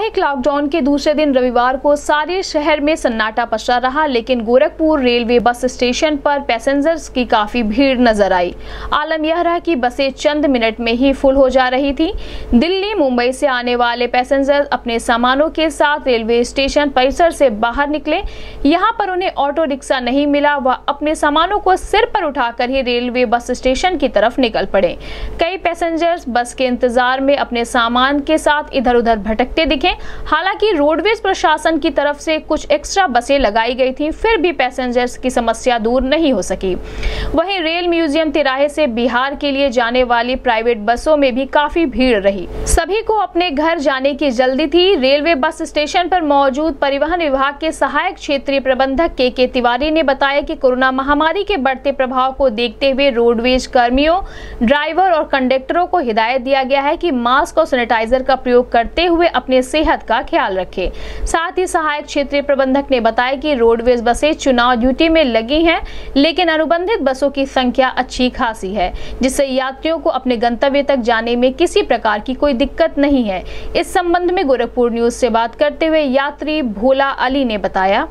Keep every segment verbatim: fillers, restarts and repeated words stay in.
साप्ताहिक लॉकडाउन के दूसरे दिन रविवार को सारे शहर में सन्नाटा पसरा रहा, लेकिन गोरखपुर रेलवे बस स्टेशन पर पैसेंजर्स की काफी भीड़ नजर आई। आलम यह रहा कि बसें चंद मिनट में ही फुल हो जा रही थी। दिल्ली मुंबई से आने वाले पैसेंजर अपने सामानों के साथ रेलवे स्टेशन परिसर से बाहर निकले। यहाँ पर उन्हें ऑटो रिक्शा नहीं मिला, वह अपने सामानों को सिर पर उठाकर ही रेलवे बस स्टेशन की तरफ निकल पड़े। कई पैसेंजर्स बस के इंतजार में अपने सामान के साथ इधर उधर भटकते दिखे। हालांकि रोडवेज प्रशासन की तरफ से कुछ एक्स्ट्रा बसें लगाई गई थी, फिर भी पैसेंजर्स की समस्या दूर नहीं हो सकी। वहीं रेल म्यूजियम तिराहे से बिहार के लिए जाने वाली प्राइवेट बसों में भी काफी भीड़ रही। सभी को अपने घर जाने की जल्दी थी। रेलवे बस स्टेशन पर मौजूद परिवहन विभाग के सहायक क्षेत्रीय प्रबंधक के के तिवारी ने बताया कि कोरोना महामारी के बढ़ते प्रभाव को देखते हुए रोडवेज कर्मियों, ड्राइवर और कंडक्टरों को हिदायत दिया गया है कि मास्क और सैनिटाइजर का प्रयोग करते हुए अपने सेहत का ख्याल रखें। साथ ही सहायक क्षेत्रीय प्रबंधक ने बताया कि रोडवेज बसें चुनाव ड्यूटी में लगी हैं, लेकिन अनुबंधित बसों की संख्या अच्छी खासी है, जिससे यात्रियों को अपने गंतव्य तक जाने में किसी प्रकार की कोई दिक्कत नहीं है। इस संबंध में गोरखपुर न्यूज से बात करते हुए यात्री भोला अली ने बताया।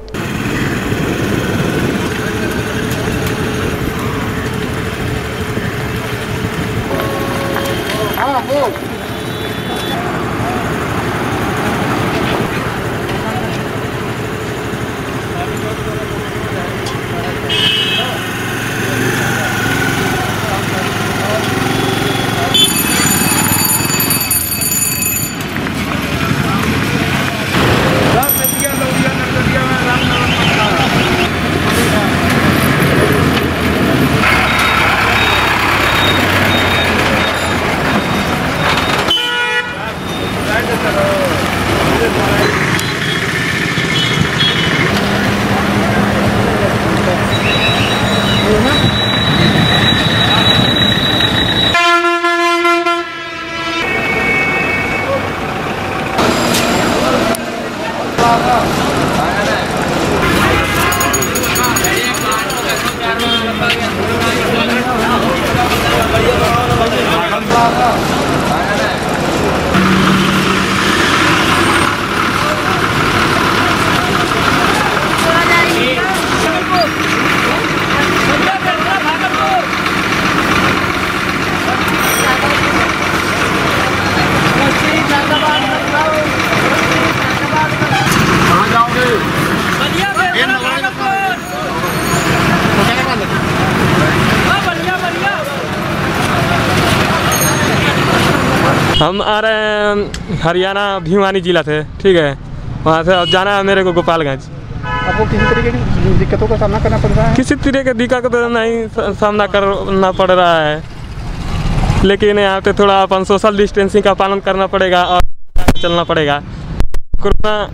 हम आ रहे हैं हरियाणा भिवानी जिला से, ठीक है। वहाँ से अब जाना है मेरे को गोपालगंज। आपको किसी तरीके की दिक्कतों का सामना करना पड़ रहा है? किसी तरह की दिक्कत तो नहीं सामना करना पड़ रहा है, लेकिन यहाँ पे थोड़ा अपन सोशल डिस्टेंसिंग का पालन करना पड़ेगा और चलना पड़ेगा। कोरोना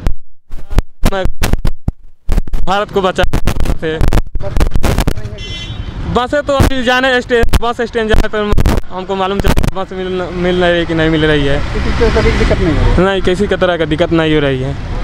भारत को बचाने से बसें तो अभी जाने स्टैंड बस स्टैंड जाने पर हमको मालूम चला बस मिल मिल रही है कि नहीं मिल रही है। किसी तरह की दिक्कत नहीं हो रही है? नहीं, किसी तरह का दिक्कत नहीं हो रही है।